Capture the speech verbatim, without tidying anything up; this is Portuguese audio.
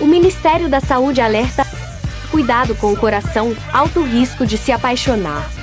O Ministério da Saúde alerta: cuidado com o coração, alto risco de se apaixonar.